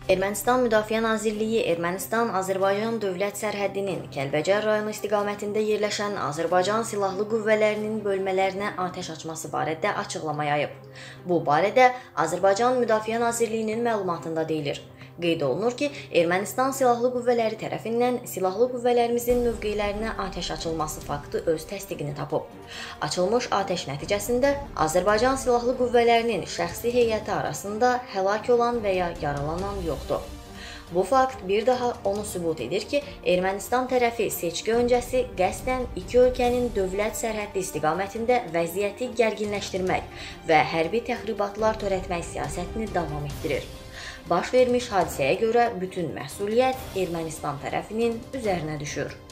Ermənistan Müdafiə Nazirliyi Ermənistan-Azərbaycan dövlət sərhədinin Kəlbəcər rayonu istiqamətində yerləşən Azərbaycan Silahlı Qüvvələrinin bölmələrinə atəş açması barədə açıqlama yayıb. Bu barədə Azərbaycan Müdafiə Nazirliyinin məlumatında deyilir. Qeyd olunur ki, Ermənistan Silahlı Qüvvələri tərəfindən silahlı qüvvələrimizin mövqelərinə atəş açılması faktı öz təsdiqini tapıb. Açılmış atəş nəticəsində Azərbaycan Silahlı Qüvvələrinin şəxsi heyəti arasında həlak olan və ya yaralanan yoxdur. Bu fakt bir daha onu sübut edir ki, Ermənistan tərəfi seçki öncəsi qəsdən iki ölkənin dövlət sərhəddi istiqamətində vəziyyəti gərginləşdirmək və hərbi təxribatlar törətmək siyasətini davam etdirir. Baş vermiş hadisəyə görə bütün məsuliyyət Ermənistan tərəfinin üzərinə düşür.